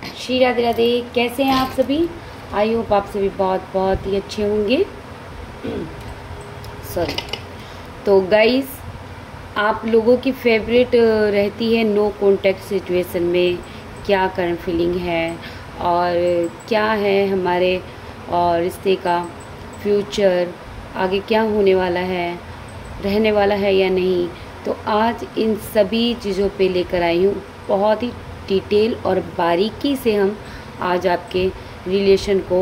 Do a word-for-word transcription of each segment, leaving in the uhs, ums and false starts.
श्री राधे राधे। कैसे हैं आप सभी? आई होप आप सभी बहुत बहुत ही अच्छे होंगे। सॉरी। तो गाइस, आप लोगों की फेवरेट रहती है नो कॉन्टैक्ट सिचुएशन में क्या करंट फीलिंग है और क्या है हमारे और रिश्ते का फ्यूचर, आगे क्या होने वाला है, रहने वाला है या नहीं। तो आज इन सभी चीज़ों पे लेकर आई हूँ। बहुत ही डिटेल और बारीकी से हम आज आपके रिलेशन को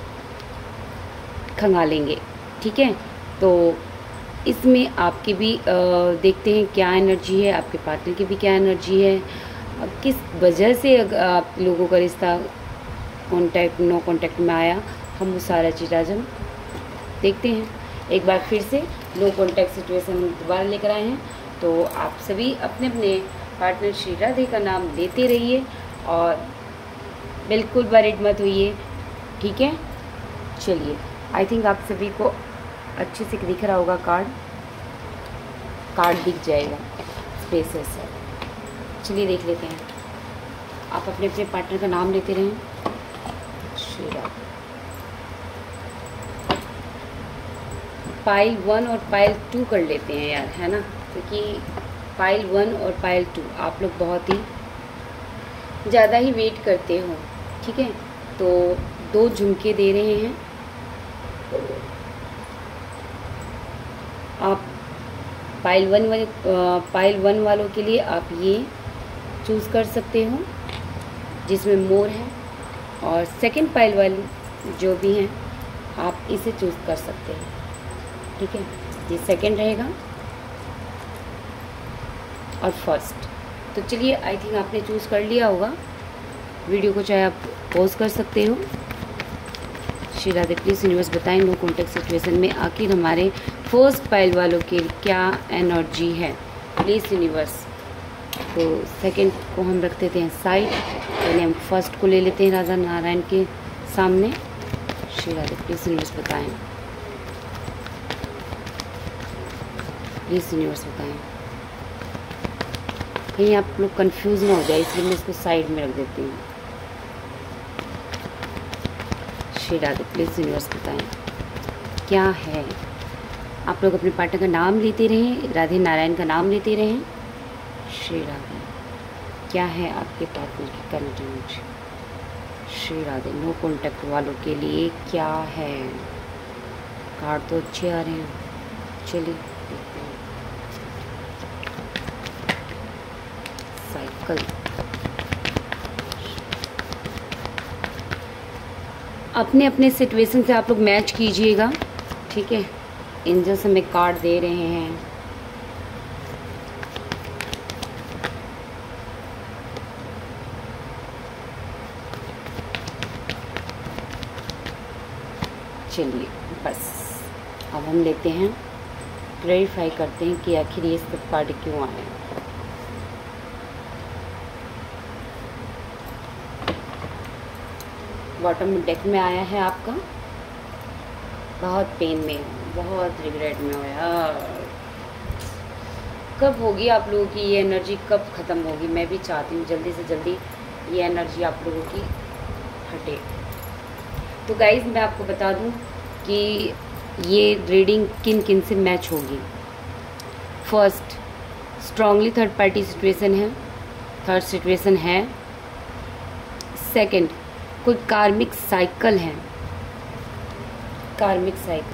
खंगालेंगे, ठीक है। तो इसमें आपकी भी आ, देखते हैं क्या एनर्जी है, आपके पार्टनर की भी क्या एनर्जी है, किस वजह से आप लोगों का रिश्ता कॉन्टैक्ट नो कॉन्टैक्ट में आया। हम वो सारा चीज़ आज हम देखते हैं। एक बार फिर से नो कॉन्टैक्ट सिचुएशन दोबारा लेकर आए हैं। तो आप सभी अपने अपने पार्टनर श्री राधे का नाम लेते रहिए और बिल्कुल वरीड मत होइए, ठीक है। चलिए, आई थिंक आप सभी को अच्छे से दिख रहा होगा, कार्ड कार्ड दिख जाएगा स्पेसेस से। चलिए देख लेते हैं। आप अपने अपने पार्टनर का नाम लेते रहें। श्री राधे। पाइल वन और पाइल टू कर लेते हैं यार, है ना, क्योंकि पाइल वन और पाइल टू आप लोग बहुत ही ज़्यादा ही वेट करते हो, ठीक है। तो दो झुमके दे रहे हैं आप। पाइल वन वाले पाइल वन वालों के लिए आप ये चूज़ कर सकते हो जिसमें मोर है, और सेकंड पाइल वाले जो भी हैं आप इसे चूज़ कर सकते हैं, ठीक है। ये सेकंड रहेगा और फर्स्ट। तो चलिए, आई थिंक आपने चूज़ कर लिया होगा। वीडियो को चाहे आप पॉज कर सकते हो। श्री राधे प्लीज़ यूनिवर्स बताएं नो कॉन्टैक्ट सिचुएशन में आखिर हमारे फर्स्ट पाइल वालों के क्या एनर्जी है, प्लीज़ यूनिवर्स। तो सेकंड को हम रख देते हैं साइड, पहले हम फर्स्ट को ले लेते हैं राधा नारायण के सामने। श्री राधे प्लीज़ यूनिवर्स बताएं, प्लीज़ यूनिवर्स बताएं। कहीं आप लोग कंफ्यूज ना हो जाए, इसलिए मैं इसको साइड में रख देती हूँ। श्री राधे प्लीज़ यूनिवर्स बताएं क्या है। आप लोग अपने पार्टनर का नाम लेते रहें, राधे नारायण का नाम लेते रहें। श्री राधे क्या है आपके पार्टनर की current energy. Shri Radhe no contact वालों के लिए क्या है। कार्ड तो अच्छे आ रहे हैं, चलिए देखते हैं। साइकिल। अपने अपने सिचुएशन से आप लोग मैच कीजिएगा, ठीक है। एंजल्स हमें कार्ड दे रहे हैं। चलिए बस अब हम लेते हैं, क्लैरिफाई करते हैं कि आखिर ये सब कार्ड क्यों आए। बॉटम डेक में आया है आपका बहुत पेन में हो, बहुत रिग्रेट में हो यार। कब होगी आप लोगों की ये एनर्जी, कब ख़त्म होगी? मैं भी चाहती हूँ जल्दी से जल्दी ये एनर्जी आप लोगों की हटे। तो गाइज मैं आपको बता दूँ कि ये रीडिंग किन किन से मैच होगी। First, strongly third party situation है, थर्ड सिचुएशन है। सेकंड, कोई कार्मिक साइकिल है, karmic cycle.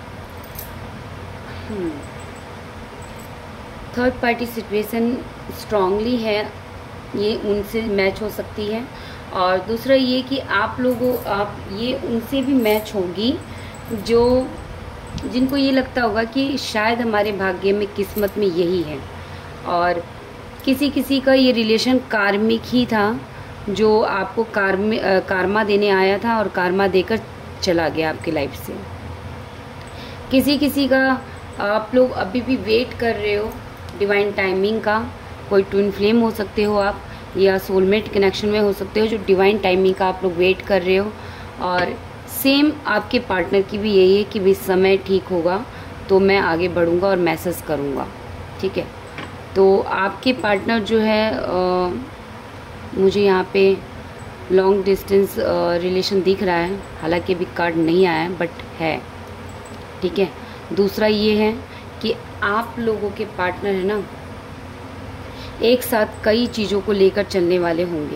Third party situation strongly है, ये उनसे मैच हो सकती है। और दूसरा ये कि आप लोगों आप ये उनसे भी मैच होगी जो जिनको ये लगता होगा कि शायद हमारे भाग्य में, किस्मत में यही है। और किसी किसी का ये रिलेशन कार्मिक ही था जो आपको कार्म कारमा देने आया था और कारमा देकर चला गया आपकी लाइफ से। किसी किसी का आप लोग अभी भी वेट कर रहे हो डिवाइन टाइमिंग का। कोई ट्विन फ्लेम हो सकते हो आप, या सोलमेट कनेक्शन में हो सकते हो, जो डिवाइन टाइमिंग का आप लोग वेट कर रहे हो। और सेम आपके पार्टनर की भी यही है कि भी समय ठीक होगा तो मैं आगे बढ़ूंगा और मैसेज करूंगा, ठीक है। तो आपके पार्टनर जो है आ, मुझे यहाँ पे लॉन्ग डिस्टेंस रिलेशन दिख रहा है, हालांकि अभी कार्ड नहीं आया है बट है, ठीक है। दूसरा ये है कि आप लोगों के पार्टनर है ना, एक साथ कई चीज़ों को लेकर चलने वाले होंगे,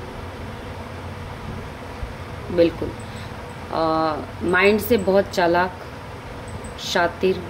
बिल्कुल। माइंड से बहुत चालाक, शातिर,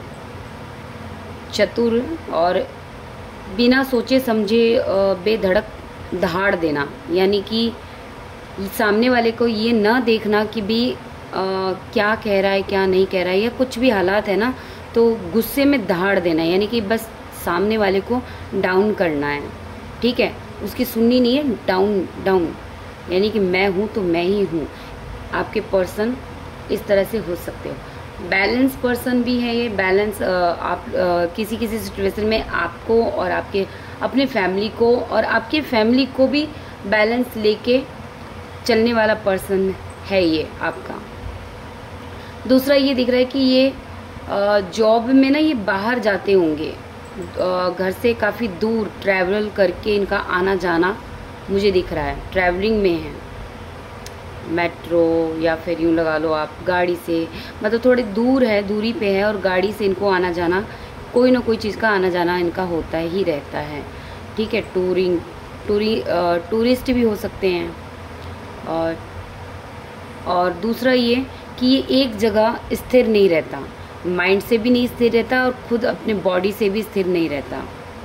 चतुर और बिना सोचे समझे बेधड़क दहाड़ देना, यानी कि सामने वाले को ये ना देखना कि भी आ, क्या कह रहा है क्या नहीं कह रहा है, या कुछ भी हालात है ना तो गुस्से में दहाड़ देना, यानी कि बस सामने वाले को डाउन करना है, ठीक है। उसकी सुननी नहीं है, डाउन डाउन, यानी कि मैं हूँ तो मैं ही हूँ। आपके पर्सन इस तरह से हो सकते हो। बैलेंस पर्सन भी है ये। बैलेंस आप आ, किसी किसी सिचुएशन में आपको और आपके अपने फैमिली को और आपके फैमिली को भी बैलेंस लेके चलने वाला पर्सन है ये आपका। दूसरा ये दिख रहा है कि ये जॉब में ना ये बाहर जाते होंगे, घर से काफ़ी दूर ट्रैवल करके इनका आना जाना मुझे दिख रहा है। ट्रैवलिंग में है, मेट्रो या फिर यूँ लगा लो आप गाड़ी से, मतलब थोड़ी दूर है, दूरी पे है और गाड़ी से इनको आना जाना, कोई ना कोई चीज़ का आना जाना इनका होता ही रहता है, ठीक है। टूरिंग टूरी टूरिस्ट भी हो सकते हैं। और और दूसरा ये कि ये एक जगह स्थिर नहीं रहता, माइंड से भी नहीं स्थिर रहता और खुद अपने बॉडी से भी स्थिर नहीं रहता।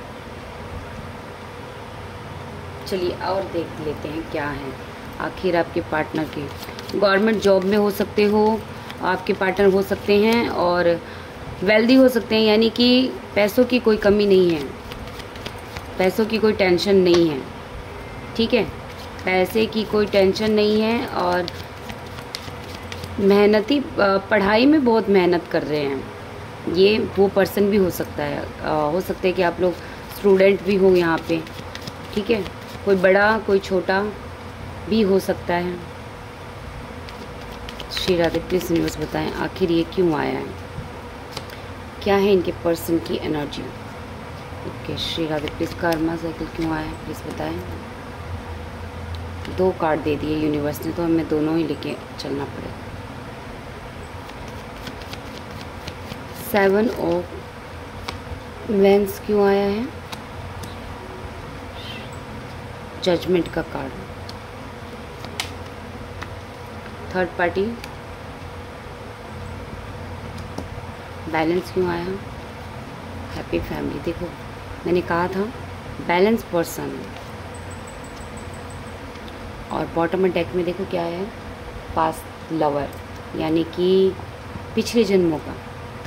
चलिए और देख लेते हैं क्या है आखिर आपके पार्टनर के। गवर्नमेंट जॉब में हो सकते हो आपके पार्टनर, हो सकते हैं और वेल्दी हो सकते हैं, यानी कि पैसों की कोई कमी नहीं है, पैसों की कोई टेंशन नहीं है, ठीक है। पैसे की कोई टेंशन नहीं है और मेहनती, पढ़ाई में बहुत मेहनत कर रहे हैं। ये वो पर्सन भी हो सकता है, हो सकता है कि आप लोग स्टूडेंट भी हो यहाँ पे, ठीक है। कोई बड़ा कोई छोटा भी हो सकता है। श्री राधे प्लीज न्यूज़ बताएं आखिर ये क्यों आया है, क्या है इनके पर्सन की energy. Okay Shri Radhe please karma cycle क्यों आया है प्लीज़ बताएं। दो कार्ड दे दिए यूनिवर्स ने, तो हमें दोनों ही लेके चलना पड़ेगा। सेवन ऑफ वेंस क्यों आया है, जजमेंट का कार्ड। थर्ड पार्टी, बैलेंस क्यों आया, हैप्पी फैमिली। देखो मैंने कहा था बैलेंस पर्सन। और बॉटम डेक में देखो क्या है, पास्ट लवर, यानी कि पिछले जन्मों का।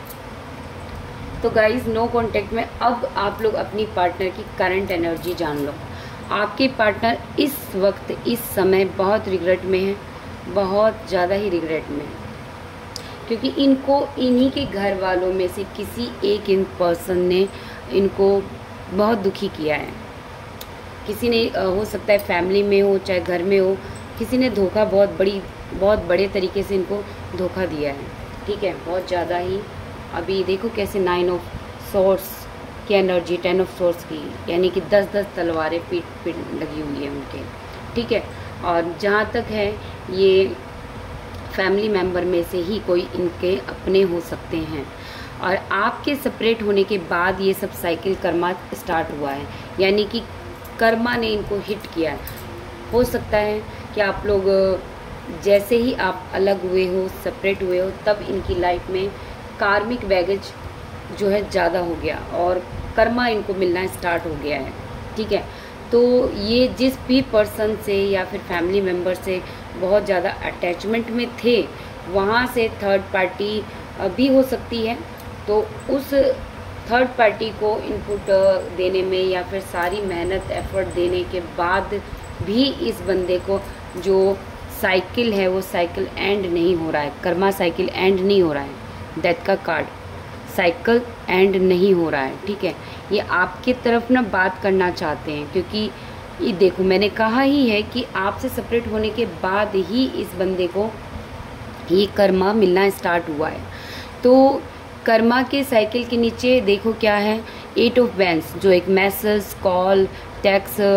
तो गाइज नो कांटेक्ट में अब आप लोग अपनी पार्टनर की करंट एनर्जी जान लो। आपके पार्टनर इस वक्त इस समय बहुत रिग्रेट में है, बहुत ज़्यादा ही रिग्रेट में है, क्योंकि इनको इन्हीं के घर वालों में से किसी एक इन पर्सन ने इनको बहुत दुखी किया है। किसी ने, हो सकता है फैमिली में हो चाहे घर में हो, किसी ने धोखा बहुत बड़ी बहुत बड़े तरीके से इनको धोखा दिया है, ठीक है, बहुत ज़्यादा ही। अभी देखो कैसे नाइन ऑफ सोर्स की एनर्जी, टेन ऑफ सोर्स की, यानी कि दस दस तलवारें पीठ पीठ लगी हुई है उनके, ठीक है। और जहाँ तक है ये फैमिली मेम्बर में से ही कोई इनके अपने हो सकते हैं। और आपके सेपरेट होने के बाद ये सब साइकिल कर्मा स्टार्ट हुआ है, यानी कि कर्मा ने इनको हिट किया है। हो सकता है कि आप लोग जैसे ही आप अलग हुए हो, सेपरेट हुए हो, तब इनकी लाइफ में कार्मिक बैगेज जो है ज़्यादा हो गया और कर्मा इनको मिलना स्टार्ट हो गया है, ठीक है। तो ये जिस भी पर्सन से या फिर फैमिली मेम्बर से बहुत ज़्यादा अटैचमेंट में थे, वहाँ से थर्ड पार्टी भी हो सकती है। तो उस थर्ड पार्टी को इनपुट देने में या फिर सारी मेहनत एफर्ट देने के बाद भी इस बंदे को जो साइकिल है वो साइकिल एंड नहीं हो रहा है, कर्मा साइकिल एंड नहीं हो रहा है। डेथ का कार्ड, साइकिल एंड नहीं हो रहा है, ठीक है। ये आपकी तरफ ना बात करना चाहते हैं, क्योंकि ये देखो मैंने कहा ही है कि आपसे सेपरेट होने के बाद ही इस बंदे को ये कर्मा मिलना स्टार्ट हुआ है। तो कर्मा के साइकिल के नीचे देखो क्या है, एट ऑफ वैंस, जो एक मैसेज, कॉल, टेक्स्ट,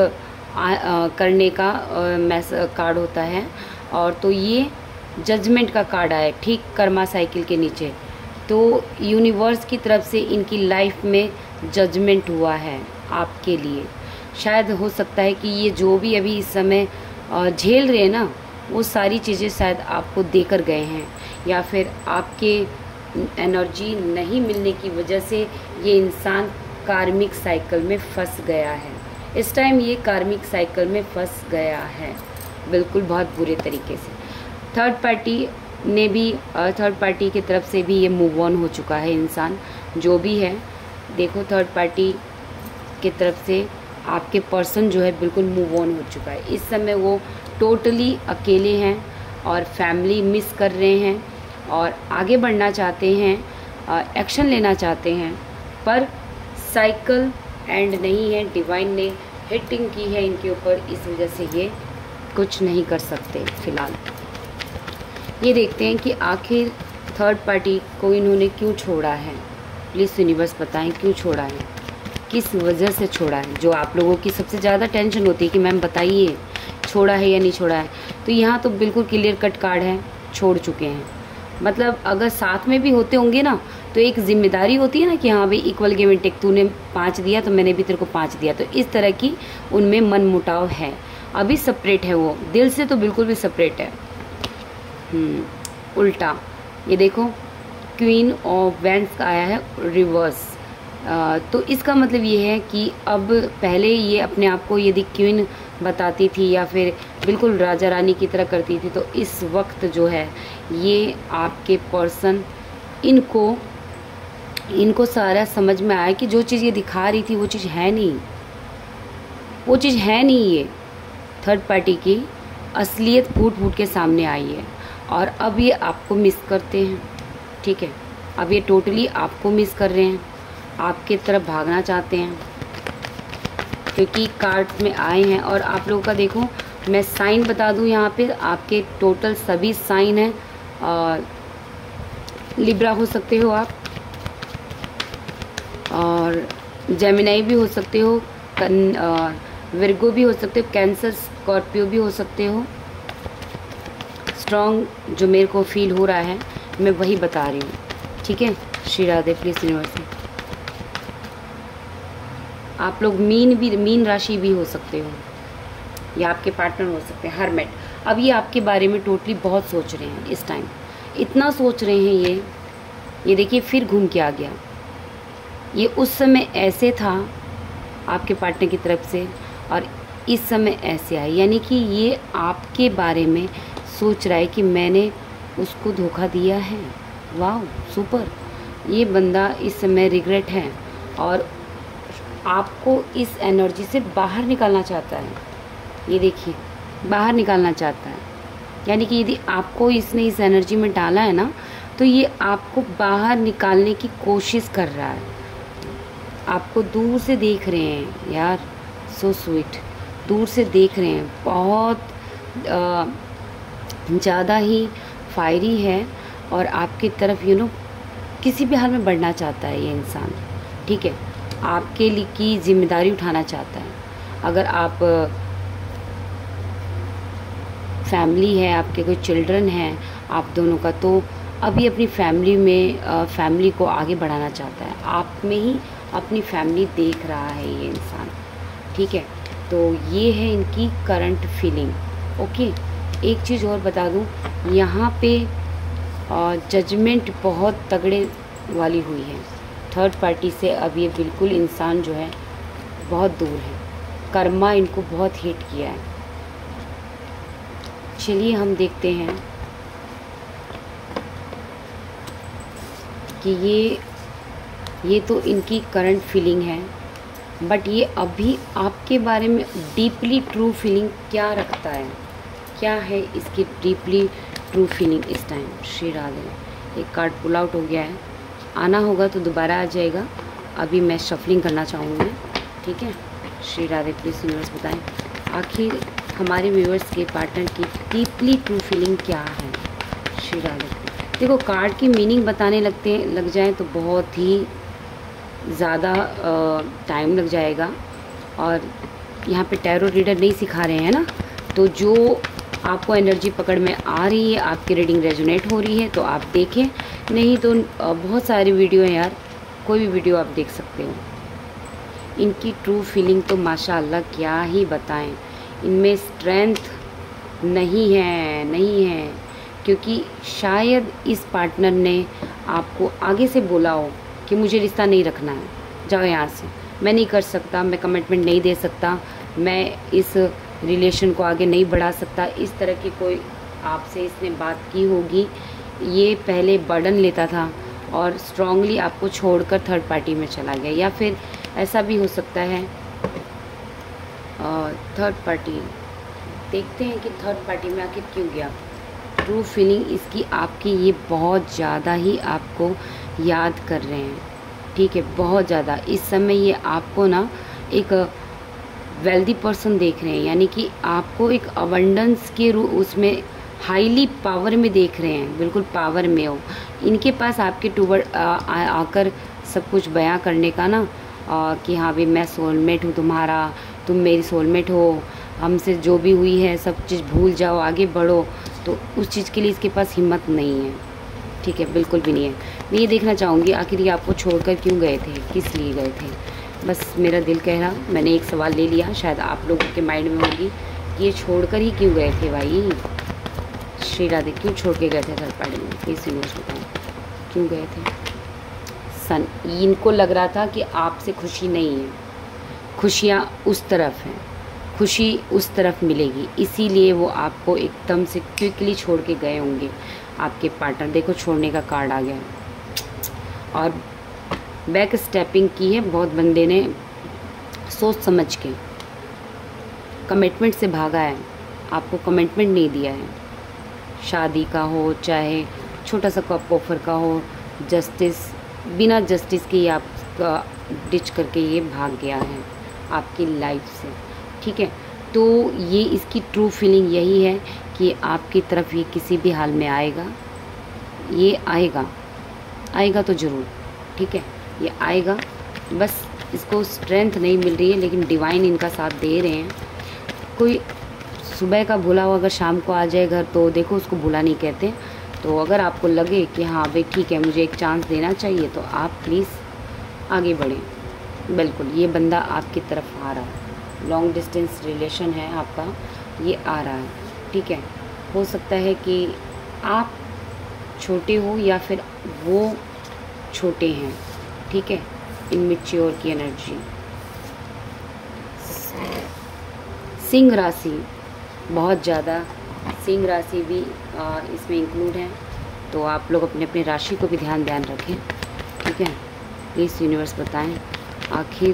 आ, आ, करने का मैस कार्ड होता है। और तो ये जजमेंट का कार्ड आया, ठीक कर्मा साइकिल के नीचे। तो यूनिवर्स की तरफ से इनकी लाइफ में जजमेंट हुआ है आपके लिए। शायद हो सकता है कि ये जो भी अभी इस समय झेल रहे हैं ना, वो सारी चीज़ें शायद आपको देकर गए हैं, या फिर आपके एनर्जी नहीं मिलने की वजह से ये इंसान कार्मिक साइकिल में फंस गया है। इस टाइम ये कार्मिक साइकिल में फंस गया है, बिल्कुल बहुत बुरे तरीके से। थर्ड पार्टी ने भी, थर्ड पार्टी की तरफ से भी ये मूव ऑन हो चुका है इंसान, जो भी है। देखो थर्ड पार्टी की तरफ से आपके पर्सन जो है बिल्कुल मूव ऑन हो चुका है। इस समय वो टोटली अकेले हैं और फैमिली मिस कर रहे हैं और आगे बढ़ना चाहते हैं, एक्शन लेना चाहते हैं, पर साइकिल एंड नहीं है। डिवाइन ने हिटिंग की है इनके ऊपर, इस वजह से ये कुछ नहीं कर सकते फ़िलहाल। ये देखते हैं कि आखिर थर्ड पार्टी को इन्होंने क्यों छोड़ा है। प्लीज़ यूनिवर्स बताएं क्यों छोड़ा है, किस वजह से छोड़ा है। जो आप लोगों की सबसे ज़्यादा टेंशन होती है कि मैम बताइए छोड़ा है या नहीं छोड़ा है, तो यहाँ तो बिल्कुल क्लियर कट कार्ड है, छोड़ चुके हैं। मतलब अगर साथ में भी होते होंगे ना, तो एक जिम्मेदारी होती है ना कि हाँ भाई इक्वल गिव एंड टेक, तूने पाँच दिया तो मैंने भी तेरे को पाँच दिया, तो इस तरह की उनमें मन मुटाव है। अभी सेपरेट है वो, दिल से तो बिल्कुल भी सेपरेट है। हम्म, उल्टा ये देखो क्वीन ऑफ वैंड्स का आया है रिवर्स। आ, तो इसका मतलब ये है कि अब पहले ये अपने आप को यदि क्वीन बताती थी या फिर बिल्कुल राजा रानी की तरह करती थी, तो इस वक्त जो है ये आपके पर्सन, इनको इनको सारा समझ में आया कि जो चीज़ ये दिखा रही थी वो चीज़ है नहीं, वो चीज़ है नहीं। ये थर्ड पार्टी की असलियत फूट फूट के सामने आई है और अब ये आपको मिस करते हैं। ठीक है, अब ये टोटली आपको मिस कर रहे हैं, आपके तरफ भागना चाहते हैं, क्योंकि कार्ड में आए हैं। और आप लोगों का देखो, मैं साइन बता दूं यहाँ पे, आपके टोटल सभी साइन हैं। और लिब्रा हो सकते हो आप, और जेमिनाई भी हो सकते हो, कन विर्गो भी हो सकते हो, कैंसर स्कॉर्पियो भी हो सकते हो। स्ट्रॉन्ग जो मेरे को फील हो रहा है मैं वही बता रही हूँ। ठीक है, श्री राधे। प्लीज़ यूनिवर्स, आप लोग मीन भी, मीन राशि भी हो सकते हो, या आपके पार्टनर हो सकते हैं हरमेट। अब ये आपके बारे में टोटली बहुत सोच रहे हैं इस टाइम, इतना सोच रहे हैं ये ये देखिए फिर घूम के आ गया। ये उस समय ऐसे था आपके पार्टनर की तरफ से और इस समय ऐसे आए, यानी कि ये आपके बारे में सोच रहा है कि मैंने उसको धोखा दिया है। वाह सुपर। ये बंदा इस समय रिग्रेट है और आपको इस एनर्जी से बाहर निकालना चाहता है। ये देखिए बाहर निकालना चाहता है, यानी कि यदि आपको इसने इस एनर्जी में डाला है ना, तो ये आपको बाहर निकालने की कोशिश कर रहा है। आपको दूर से देख रहे हैं यार, सो स्वीट, दूर से देख रहे हैं, बहुत ज़्यादा ही फायरी है और आपकी तरफ यू नो किसी भी हाल में बढ़ना चाहता है ये इंसान। ठीक है, आपके लिए की जिम्मेदारी उठाना चाहता है। अगर आप फैमिली है, आपके कोई चिल्ड्रन हैं आप दोनों का, तो अभी अपनी फैमिली में फैमिली को आगे बढ़ाना चाहता है। आप में ही अपनी फैमिली देख रहा है ये इंसान। ठीक है, तो ये है इनकी करंट फीलिंग। ओके, एक चीज़ और बता दूं, यहाँ पे जजमेंट बहुत तगड़े वाली हुई है थर्ड पार्टी से। अब ये बिल्कुल इंसान जो है बहुत दूर है, कर्मा इनको बहुत हिट किया है। चलिए हम देखते हैं कि ये ये तो इनकी करंट फीलिंग है, बट ये अभी आपके बारे में डीपली ट्रू फीलिंग क्या रखता है, क्या है इसकी डीपली ट्रू फीलिंग इस टाइम। श्री राधे। एक कार्ड पुल आउट हो गया है, आना होगा तो दोबारा आ जाएगा। अभी मैं शफलिंग करना चाहूँगी। ठीक है, श्री राधे। प्लीज़ यूनिवर्स बताएं आखिर हमारे व्यूअर्स के पार्टनर की डीपली ट्रू फीलिंग क्या है। श्री राधे। देखो कार्ड की मीनिंग बताने लगते हैं लग जाए तो बहुत ही ज़्यादा टाइम लग जाएगा और यहाँ पे टैरो रीडर नहीं सिखा रहे हैं ना, तो जो आपको एनर्जी पकड़ में आ रही है, आपकी रीडिंग रेजोनेट हो रही है तो आप देखें, नहीं तो बहुत सारी वीडियो हैं यार, कोई भी वीडियो आप देख सकते हो। इनकी ट्रू फीलिंग तो माशाअल्लाह क्या ही बताएं, इनमें स्ट्रेंथ नहीं है, नहीं है, क्योंकि शायद इस पार्टनर ने आपको आगे से बोला हो कि मुझे रिश्ता नहीं रखना है, जाओ यहाँ से, मैं नहीं कर सकता, मैं कमिटमेंट नहीं दे सकता, मैं इस रिलेशन को आगे नहीं बढ़ा सकता, इस तरह की कोई आपसे इसने बात की होगी। ये पहले बर्डन लेता था और स्ट्रांगली आपको छोड़कर थर्ड पार्टी में चला गया, या फिर ऐसा भी हो सकता है थर्ड पार्टी, देखते हैं कि थर्ड पार्टी में आखिर क्यों गया। ट्रू फीलिंग इसकी आपकी, ये बहुत ज़्यादा ही आपको याद कर रहे हैं, ठीक है, बहुत ज़्यादा। इस समय ये आपको ना एक वेल्दी पर्सन देख रहे हैं, यानी कि आपको एक अबंडेंस के रूप उसमें हाईली पावर में देख रहे हैं, बिल्कुल पावर में हो। इनके पास आपके टूवर्ड आकर सब कुछ बयां करने का ना, आ, कि हाँ भाई मैं सोलमेट हूँ तुम्हारा, तुम मेरी सोलमेट हो, हमसे जो भी हुई है सब चीज़ भूल जाओ, आगे बढ़ो, तो उस चीज़ के लिए इसके पास हिम्मत नहीं है, ठीक है, बिल्कुल भी नहीं है। मैं ये देखना चाहूँगी आखिर ये आपको छोड़कर क्यों गए थे, किस लिए गए थे। बस मेरा दिल कह रहा, मैंने एक सवाल ले लिया, शायद आप लोगों के माइंड में होगी कि ये छोड़कर ही क्यों गए थे भाई, श्री राधे क्यों छोड़ के गए थे थर्ड पार्टी में, प्लीज़ यूनिवर्स बताओ क्यों गए थे। सन, इनको लग रहा था कि आपसे खुशी नहीं है, खुशियाँ उस तरफ हैं, खुशी उस तरफ मिलेगी, इसीलिए वो आपको एकदम से क्विकली छोड़ के गए होंगे आपके पार्टनर। देखो छोड़ने का कार्ड आ गया और बैक स्टेपिंग की है बहुत बंदे ने, सोच समझ के कमिटमेंट से भागा है, आपको कमिटमेंट नहीं दिया है, शादी का हो चाहे छोटा सा कप ऑफर का हो, जस्टिस बिना जस्टिस के आपका डिच करके ये भाग गया है आपकी लाइफ से, ठीक है। तो ये इसकी ट्रू फीलिंग यही है कि आपकी तरफ ये किसी भी हाल में आएगा, ये आएगा, आएगा तो ज़रूर, ठीक है, ये आएगा, बस इसको स्ट्रेंथ नहीं मिल रही है, लेकिन डिवाइन इनका साथ दे रहे हैं। कोई सुबह का भूला हुआ अगर शाम को आ जाए घर तो देखो उसको भूला नहीं कहते। तो अगर आपको लगे कि हाँ भाई ठीक है मुझे एक चांस देना चाहिए, तो आप प्लीज़ आगे बढ़ें। बिल्कुल ये बंदा आपकी तरफ आ रहा है, लॉन्ग डिस्टेंस रिलेशन है आपका, ये आ रहा है, ठीक है। हो सकता है कि आप छोटे हो या फिर वो छोटे हैं, ठीक है। इनमेच्योर की एनर्जी, सिंह राशि बहुत ज़्यादा, सिंह राशि भी आ, इसमें इंक्लूड है, तो आप लोग अपने अपने राशि को भी ध्यान ध्यान रखें, ठीक है। प्लीज़ यूनिवर्स बताएं आखिर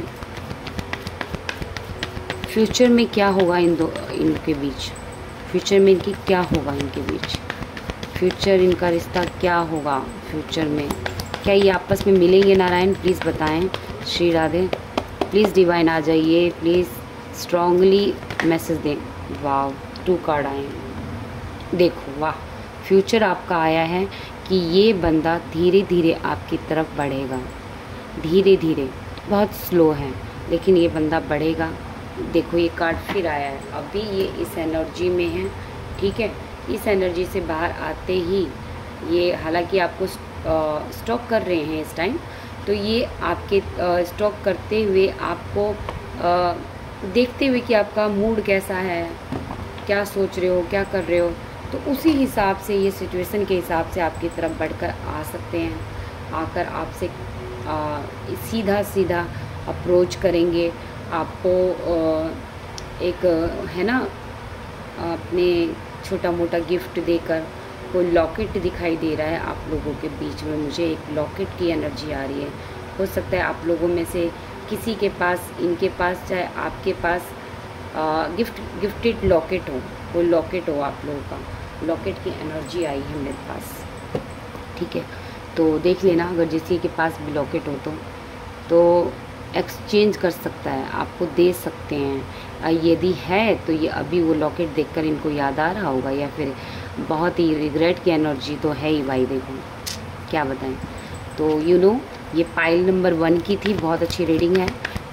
फ्यूचर में क्या होगा इन दो इनके बीच, फ्यूचर में इनकी क्या होगा इनके बीच, फ्यूचर इनका रिश्ता क्या होगा फ्यूचर में, क्या ये आपस में मिलेंगे। नारायण प्लीज़ बताएं, श्री राधे प्लीज़ डिवाइन आ जाइए, प्लीज़ स्ट्रांगली मैसेज दें। वाह टू कार्ड आए हैं, देखो वाह, फ्यूचर आपका आया है कि ये बंदा धीरे धीरे आपकी तरफ बढ़ेगा, धीरे धीरे, बहुत स्लो है लेकिन ये बंदा बढ़ेगा। देखो ये कार्ड फिर आया है, अभी ये इस एनर्जी में है, ठीक है। इस एनर्जी से बाहर आते ही ये, हालांकि आपको स्टॉक कर रहे हैं इस टाइम, तो ये आपके स्टॉक करते हुए आपको आ, देखते हुए कि आपका मूड कैसा है, क्या सोच रहे हो, क्या कर रहे हो, तो उसी हिसाब से ये सिचुएशन के हिसाब से आपकी तरफ बढ़कर आ सकते हैं। आकर आपसे सीधा सीधा अप्रोच करेंगे, आपको आ, एक है ना अपने छोटा मोटा गिफ्ट देकर। कोई लॉकेट दिखाई दे रहा है आप लोगों के बीच में, मुझे एक लॉकेट की एनर्जी आ रही है। हो सकता है आप लोगों में से किसी के पास, इनके पास, चाहे आपके पास आ, गिफ्ट गिफ्टेड लॉकेट हो, कोई लॉकेट हो आप लोगों का, लॉकेट की एनर्जी आई है मेरे पास, ठीक है। तो देख लेना अगर किसी के पास भी लॉकेट हो तो तो एक्सचेंज कर सकता है, आपको दे सकते हैं। यदि है तो ये अभी वो लॉकेट देखकर इनको याद आ रहा होगा, या फिर बहुत ही रिग्रेट की एनर्जी तो है ही भाई, देखो क्या बताएं। तो यू नो ये पाइल नंबर वन की थी, बहुत अच्छी रीडिंग है,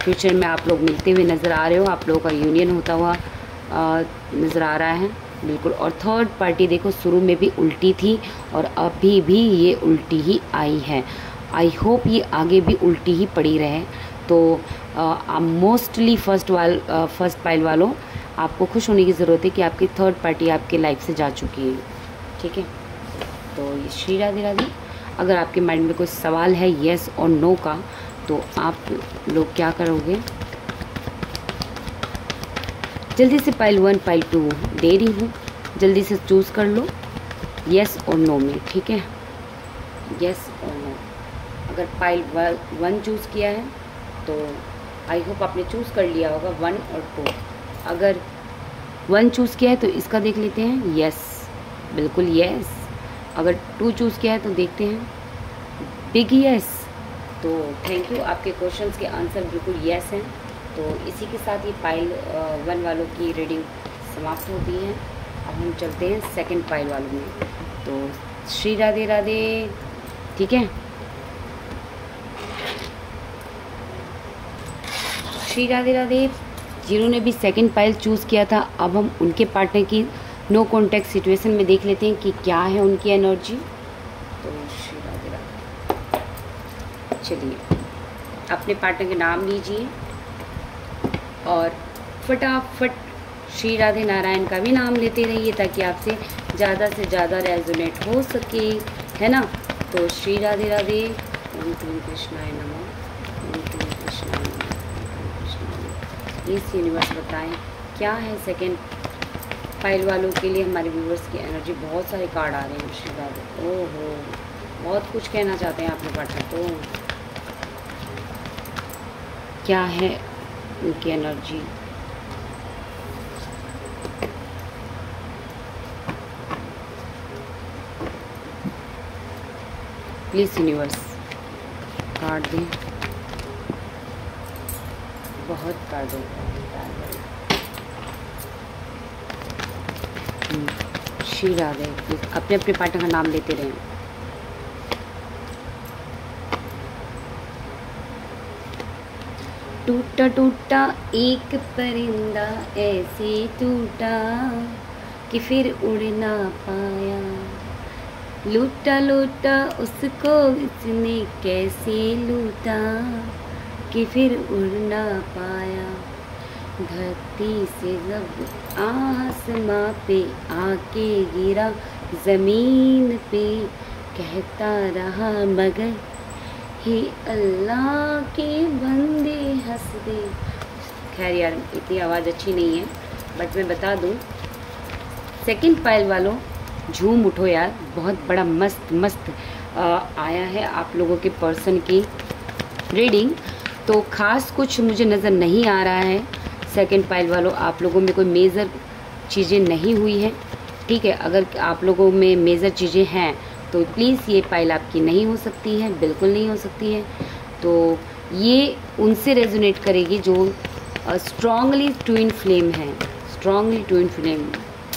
फ्यूचर में आप लोग मिलते हुए नज़र आ रहे हो, आप लोगों का यूनियन होता हुआ नज़र आ रहा है बिल्कुल। और थर्ड पार्टी देखो शुरू में भी उल्टी थी और अभी भी ये उल्टी ही आई है। आई होप ये आगे भी उल्टी ही पड़ी रहे। तो मोस्टली फर्स्ट वाल फर्स्ट पाइल वालों, आपको खुश होने की ज़रूरत है कि आपकी थर्ड पार्टी आपके लाइफ से जा चुकी है, ठीक है। तो ये श्री राधे राधे। अगर आपके माइंड में कोई सवाल है येस और नो का, तो आप लोग क्या करोगे, जल्दी से पाइल वन पाइल टू दे रही हूँ, जल्दी से चूज़ कर लो येस और नो में, ठीक है। येस और नो। अगर पाइल वन चूज़ किया है तो आई होप आपने चूज़ कर लिया होगा वन और टू। अगर वन चूज़ किया है तो इसका देख लेते हैं, यस बिल्कुल यस। अगर टू चूज़ किया है तो देखते हैं बिग यस। तो थैंक यू, आपके क्वेश्चंस के आंसर बिल्कुल यस हैं। तो इसी के साथ ये पाइल वन वालों की रीडिंग समाप्त होती है। अब हम चलते हैं सेकंड पाइल वालों में। तो श्री राधे राधे, ठीक है। श्री राधे राधे। जिन्होंने भी सेकंड पाइल चूज़ किया था, अब हम उनके पार्टनर की नो कॉन्टैक्ट सिचुएशन में देख लेते हैं कि क्या है उनकी एनर्जी। तो श्री राधे राधे। चलिए अपने पार्टनर के नाम लीजिए और फटाफट श्री राधे नारायण का भी नाम लेते रहिए ताकि आपसे ज़्यादा से ज़्यादा रेजोनेट हो सके, है ना। तो श्री राधे राधे। ओम क्लीं कृष्णाय नमः, ओम क्लीं कृष्णाय नमः, ओम कृष्णाय नमः। प्लीज़ यूनिवर्स बताएं क्या है सेकंड पाइल वालों के लिए। हमारे व्यूवर्स की एनर्जी, बहुत सारे कार्ड आ रहे हैं श्री राधे। ओहो, बहुत कुछ कहना चाहते हैं आपके पार्टनर को। क्या है उनकी एनर्जी। प्लीज़ यूनिवर्स कार्ड दें, बहुत कार्ड दें। श्री राधे। प्लीज़ अपने अपने पार्टनर का नाम लेते रहें। टूटा टूटा एक परिंदा ऐसे टूटा कि फिर उड़ ना पाया, लूटा लूटा उसको इसने कैसे लूटा कि फिर उड़ ना पाया। धरती से जब आसमां पे आके गिरा, ज़मीन पे कहता रहा मगर हे अल्लाह के बंदे हंस दे। खैर यार इतनी आवाज़ अच्छी नहीं है, बट मैं बता दूँ सेकंड पाइल वालों झूम उठो यार, बहुत बड़ा मस्त मस्त आ, आया है आप लोगों के पर्सन की रीडिंग। तो ख़ास कुछ मुझे नज़र नहीं आ रहा है सेकंड पाइल वालों, आप लोगों में कोई मेजर चीज़ें नहीं हुई हैं, ठीक है। अगर आप लोगों में मेजर चीज़ें हैं तो प्लीज़ ये पाइल आपकी नहीं हो सकती है, बिल्कुल नहीं हो सकती है। तो ये उनसे रेजोनेट करेगी जो स्ट्रांगली ट्विन फ्लेम है, strongly twin flame,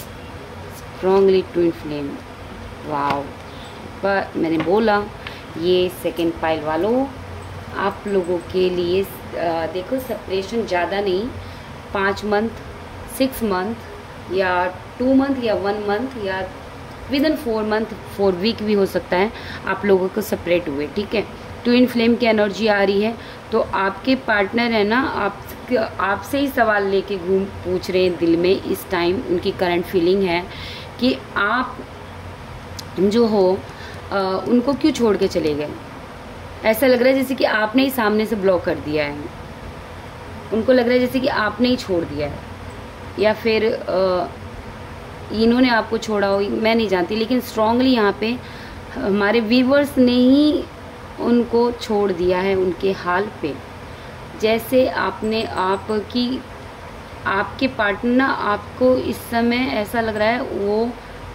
strongly twin flame. Wow, पर मैंने बोला ये सेकंड पाइल वालों आप लोगों के लिए आ, देखो सेपरेशन ज़्यादा नहीं, पाँच मंथ, सिक्स मंथ या टू मंथ या वन मंथ या within four month, four week भी हो सकता है आप लोगों को सेपरेट हुए, ठीक है। ट्विन फ्लेम की एनर्जी आ रही है। तो आपके पार्टनर है ना, आप आपसे ही सवाल लेके घूम पूछ रहे हैं दिल में इस टाइम। उनकी करंट फीलिंग है कि आप जो हो आ, उनको क्यों छोड़ के चले गए। ऐसा लग रहा है जैसे कि आपने ही सामने से ब्लॉक कर दिया है। उनको लग रहा है जैसे कि आपने ही छोड़ दिया है, या फिर आ, इन्होंने आपको छोड़ा हो, मैं नहीं जानती। लेकिन स्ट्रांगली यहाँ पे हमारे व्यूवर्स ने ही उनको छोड़ दिया है उनके हाल पे। जैसे आपने आपकी आपके पार्टनर ना आपको इस समय ऐसा लग रहा है वो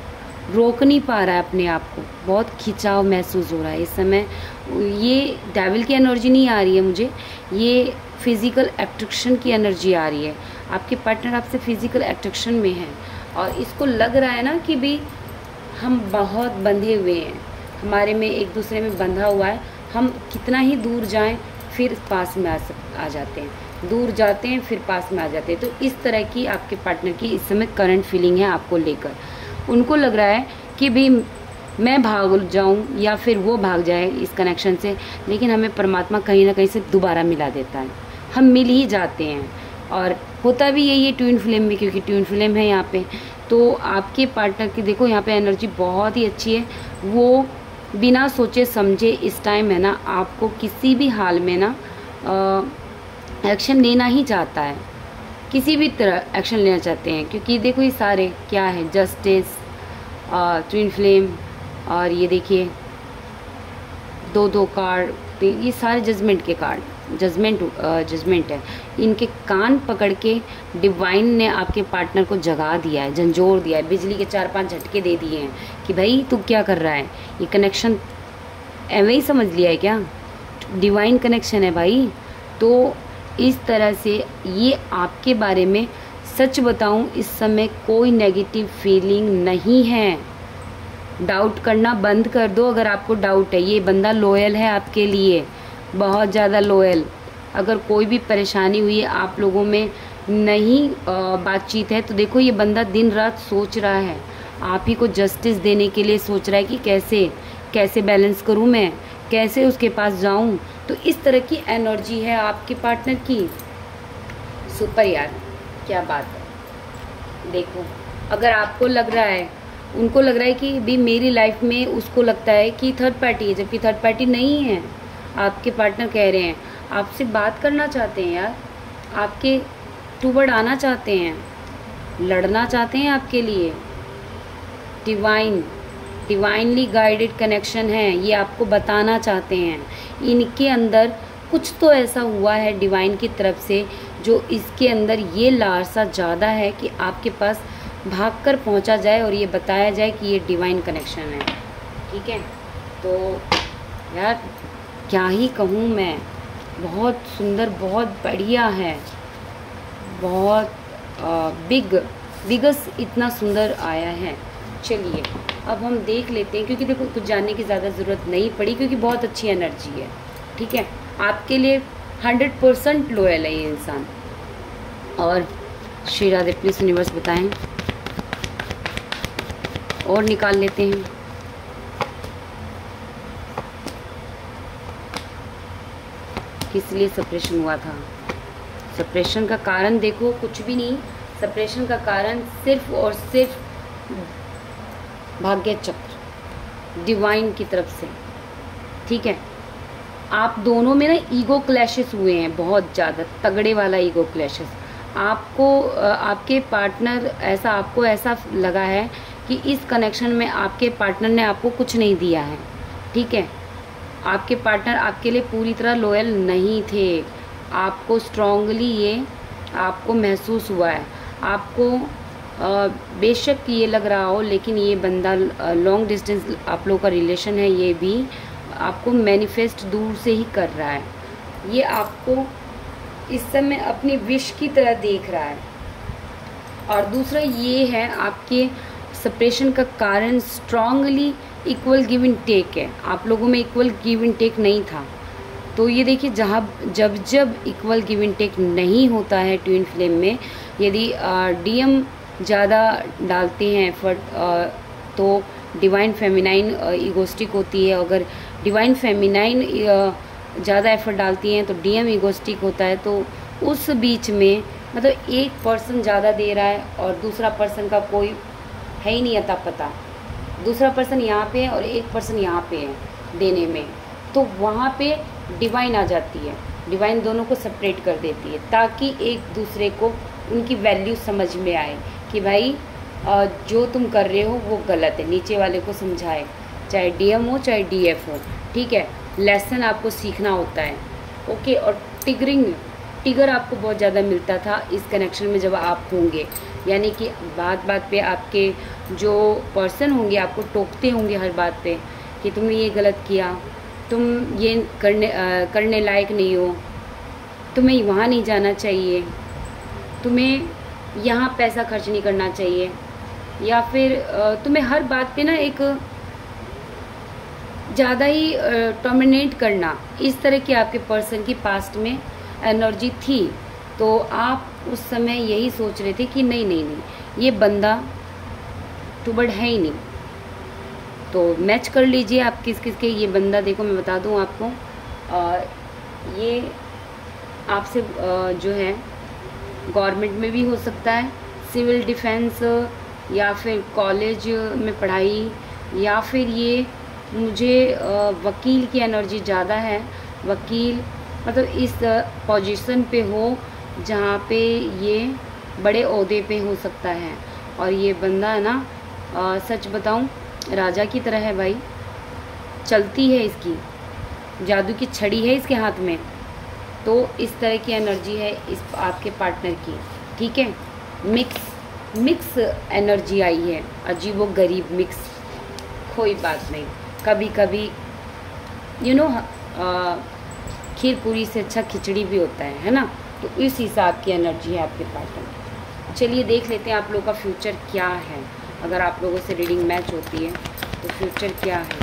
रोक नहीं पा रहा है अपने आप को, बहुत खिंचाव महसूस हो रहा है इस समय। ये डेविल की एनर्जी नहीं आ रही है मुझे, ये फिज़िकल अट्रैक्शन की एनर्जी आ रही है। आपके पार्टनर आपसे फिज़िकल अट्रैक्शन में है और इसको लग रहा है ना कि भी हम बहुत बंधे हुए हैं, हमारे में एक दूसरे में बंधा हुआ है। हम कितना ही दूर जाएं फिर पास में आ सक आ जाते हैं, दूर जाते हैं फिर पास में आ जाते हैं। तो इस तरह की आपके पार्टनर की इस समय करंट फीलिंग है आपको लेकर। उनको लग रहा है कि भाई मैं भाग जाऊं या फिर वो भाग जाए इस कनेक्शन से, लेकिन हमें परमात्मा कहीं ना कहीं से दोबारा मिला देता है, हम मिल ही जाते हैं। और होता भी यही है ट्विन फ्लेम में, क्योंकि ट्विन फ्लेम है यहाँ पे। तो आपके पार्टनर की देखो यहाँ पे एनर्जी बहुत ही अच्छी है। वो बिना सोचे समझे इस टाइम है ना आपको किसी भी हाल में ना एक्शन लेना ही चाहता है, किसी भी तरह एक्शन लेना चाहते हैं। क्योंकि देखो ये सारे क्या है, जस्टिस, ट्विन फ्लेम, और ये देखिए दो दो कार्ड, ये सारे जजमेंट के कार्ड, जजमेंट जजमेंट है। इनके कान पकड़ के डिवाइन ने आपके पार्टनर को जगा दिया है, झंझोर दिया है, बिजली के चार पांच झटके दे दिए हैं कि भाई तू क्या कर रहा है। ये कनेक्शन ऐवे ही समझ लिया है क्या, डिवाइन कनेक्शन है भाई। तो इस तरह से ये आपके बारे में, सच बताऊं इस समय कोई नेगेटिव फीलिंग नहीं है। डाउट करना बंद कर दो अगर आपको डाउट है। ये बंदा लॉयल है आपके लिए, बहुत ज़्यादा लॉयल। अगर कोई भी परेशानी हुई है आप लोगों में, नहीं बातचीत है, तो देखो ये बंदा दिन रात सोच रहा है, आप ही को जस्टिस देने के लिए सोच रहा है कि कैसे कैसे बैलेंस करूं मैं, कैसे उसके पास जाऊं। तो इस तरह की एनर्जी है आपके पार्टनर की। सुपर यार, क्या बात है। देखो अगर आपको लग रहा है, उनको लग रहा है कि भी मेरी लाइफ में, उसको लगता है कि थर्ड पार्टी है, जबकि थर्ड पार्टी नहीं है। आपके पार्टनर कह रहे हैं आपसे बात करना चाहते हैं यार, आपके टूवर्ड आना चाहते हैं, लड़ना चाहते हैं आपके लिए। डिवाइन डिवाइनली गाइडेड कनेक्शन है, ये आपको बताना चाहते हैं। इनके अंदर कुछ तो ऐसा हुआ है डिवाइन की तरफ से, जो इसके अंदर ये लालसा ज़्यादा है कि आपके पास भागकर पहुंचा जाए और ये बताया जाए कि ये डिवाइन कनेक्शन है। ठीक है, तो यार क्या ही कहूँ मैं, बहुत सुंदर, बहुत बढ़िया है, बहुत आ, बिग बिगस इतना सुंदर आया है। चलिए अब हम देख लेते हैं, क्योंकि देखो कुछ जानने की ज़्यादा ज़रूरत नहीं पड़ी, क्योंकि बहुत अच्छी एनर्जी है। ठीक है, आपके लिए हंड्रेड परसेंट लॉयल है ये इंसान। और श्री राधे प्लीज यूनिवर्स बताएं, और निकाल लेते हैं। किस लिए सेपरेशन हुआ था? सेपरेशन का कारण देखो कुछ भी नहीं, सेपरेशन का कारण सिर्फ और सिर्फ भाग्य चक्र डिवाइन की तरफ से। ठीक है, आप दोनों में ना ईगो क्लैशेस हुए हैं, बहुत ज़्यादा तगड़े वाला ईगो क्लैशेस। आपको आपके पार्टनर ऐसा आपको ऐसा लगा है कि इस कनेक्शन में आपके पार्टनर ने आपको कुछ नहीं दिया है। ठीक है, आपके पार्टनर आपके लिए पूरी तरह लॉयल नहीं थे। आपको स्ट्रांगली ये आपको महसूस हुआ है। आपको बेशक ये लग रहा हो, लेकिन ये बंदा लॉन्ग डिस्टेंस आप लोगों का रिलेशन है, ये भी आपको मैनिफेस्ट दूर से ही कर रहा है। ये आपको इस समय अपनी विश की तरह देख रहा है। और दूसरा ये है, आपके सेपरेशन का कारण strongly equal give and take है। आप लोगों में इक्वल गिव एंड टेक नहीं था। तो ये देखिए, जहाँ जब जब इक्वल गिव एंड टेक नहीं होता है ट्विन फ्लेम में, यदि डीएम ज़्यादा डालते हैं एफर्ट, तो डिवाइन फेमिनाइन ईगोस्टिक होती है। अगर डिवाइन फेमिनाइन ज़्यादा एफर्ट डालती हैं तो डीएम ईगोस्टिक होता है। तो उस बीच में मतलब एक पर्सन ज़्यादा दे रहा है और दूसरा पर्सन का कोई है ही नहीं अता पता, दूसरा पर्सन यहाँ पे है और एक पर्सन यहाँ पे है देने में, तो वहाँ पे डिवाइन आ जाती है। डिवाइन दोनों को सेपरेट कर देती है, ताकि एक दूसरे को उनकी वैल्यू समझ में आए कि भाई जो तुम कर रहे हो वो गलत है। नीचे वाले को समझाए, चाहे डीएम हो चाहे डीएफ हो। ठीक है, लेसन आपको सीखना होता है। ओके, और टिगरिंग टिगर आपको बहुत ज़्यादा मिलता था इस कनेक्शन में जब आप होंगे, यानी कि बात बात पे आपके जो पर्सन होंगे आपको टोकते होंगे हर बात पे कि तुमने ये गलत किया, तुम ये करने आ, करने लायक नहीं हो, तुम्हें वहाँ नहीं जाना चाहिए, तुम्हें यहाँ पैसा खर्च नहीं करना चाहिए, या फिर आ, तुम्हें हर बात पे ना एक ज़्यादा ही डोमिनेट करना, इस तरह की आपके पर्सन की पास्ट में एनर्जी थी। तो आप उस समय यही सोच रहे थे कि नहीं नहीं नहीं ये बंदा टूबर्ड है ही नहीं। तो मैच कर लीजिए आप किस किस के। ये बंदा देखो मैं बता दूं आपको, आ, ये आपसे जो है गवर्नमेंट में भी हो सकता है, सिविल डिफेंस, या फिर कॉलेज में पढ़ाई, या फिर ये मुझे वकील की एनर्जी ज़्यादा है। वकील मतलब इस पोजीशन पे हो जहाँ पे ये बड़े ओहदे पे हो सकता है। और ये बंदा है ना, आ, सच बताऊं राजा की तरह है भाई, चलती है इसकी, जादू की छड़ी है इसके हाथ में। तो इस तरह की एनर्जी है इस आपके पार्टनर की, ठीक है। मिक्स मिक्स एनर्जी आई है, अजीबो गरीब मिक्स। कोई बात नहीं, कभी कभी यू नो खीर पूरी से अच्छा खिचड़ी भी होता है है ना। तो इस हिसाब की एनर्जी है आपके पार्टनर। चलिए देख लेते हैं आप लोगों का फ्यूचर क्या है। अगर आप लोगों से रीडिंग मैच होती है तो फ्यूचर क्या है।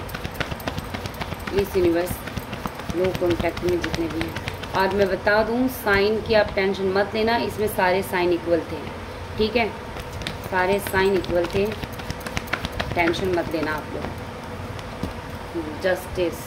प्लीज़ यूनिवर्स, लो कॉन्टैक्ट में जितने भी हैं। और मैं बता दूं साइन की आप टेंशन मत लेना, इसमें सारे साइन इक्वल थे, ठीक है, सारे साइन इक्वल थे, टेंशन मत लेना आप लोग। जस्टिस,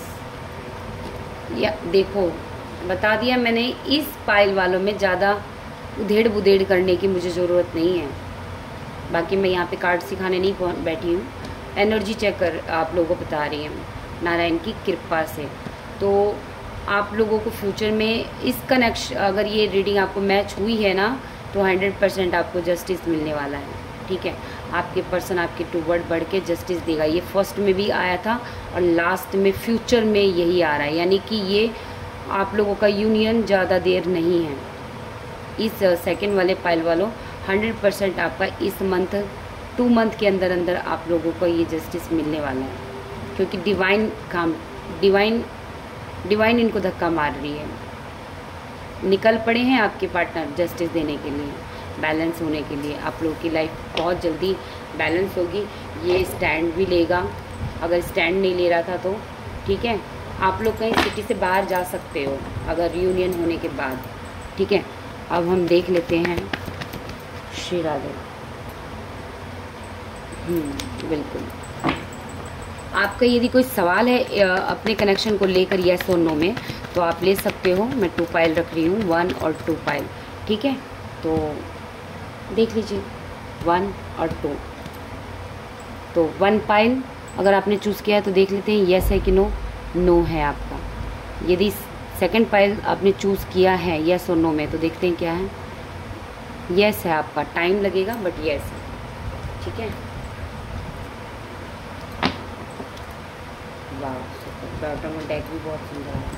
या देखो बता दिया मैंने, इस पाइल वालों में ज़्यादा उधेड़ बुधेड़ करने की मुझे ज़रूरत नहीं है। बाकी मैं यहाँ पे कार्ड सिखाने नहीं बैठी हूँ, एनर्जी चेक कर आप लोगों को बता रही हूँ नारायण की कृपा से। तो आप लोगों को फ्यूचर में इस कनेक्शन, अगर ये रीडिंग आपको मैच हुई है ना, तो हंड्रेड परसेंट आपको जस्टिस मिलने वाला है, ठीक है। आपके पर्सन आपके टूवर्ड बढ़ के जस्टिस देगा। ये फर्स्ट में भी आया था और लास्ट में फ्यूचर में यही आ रहा है, यानी कि ये आप लोगों का यूनियन ज़्यादा देर नहीं है। इस सेकंड वाले पाइल वालों हंड्रेड परसेंट आपका इस मंथ टू मंथ के अंदर अंदर आप लोगों को ये जस्टिस मिलने वाला है, क्योंकि डिवाइन काम डिवाइन डिवाइन इनको धक्का मार रही है। निकल पड़े हैं आपके पार्टनर जस्टिस देने के लिए, बैलेंस होने के लिए। आप लोगों की लाइफ बहुत जल्दी बैलेंस होगी। ये स्टैंड भी लेगा, अगर स्टैंड नहीं ले रहा था तो ठीक है। आप लोग कहीं सिटी से बाहर जा सकते हो अगर यूनियन होने के बाद, ठीक है। अब हम देख लेते हैं श्री राधे। हम्म बिल्कुल, आपका यदि कोई सवाल है अपने कनेक्शन को लेकर यस और नो में, तो आप ले सकते हो। मैं टू पाइल रख रही हूँ, वन और टू पाइल, ठीक है। तो देख लीजिए वन और टू। तो वन पाइल अगर आपने चूज़ किया है तो देख लेते हैं यस है कि नो। नो है आपका। यदि सेकंड पाइल आपने चूज़ किया है यस और नो में, तो देखते हैं क्या है। यस है आपका, टाइम लगेगा बट यस है, ठीक है। वाह, बॉटम में डेक भी बहुत सुंदर है।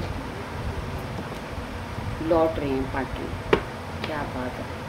लौट रहे हैं पार्टनर, क्या बात है।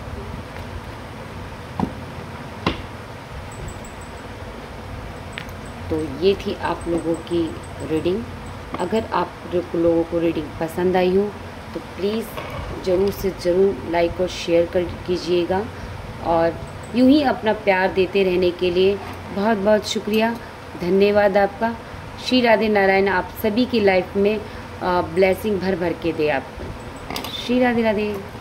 तो ये थी आप लोगों की रीडिंग। अगर आप लोगों को रीडिंग पसंद आई हो तो प्लीज़ ज़रूर से ज़रूर लाइक और शेयर कर कीजिएगा, और यूं ही अपना प्यार देते रहने के लिए बहुत बहुत शुक्रिया, धन्यवाद आपका। श्री राधे नारायण आप सभी की लाइफ में ब्लेसिंग भर भर के दे आपको। श्री राधे राधे।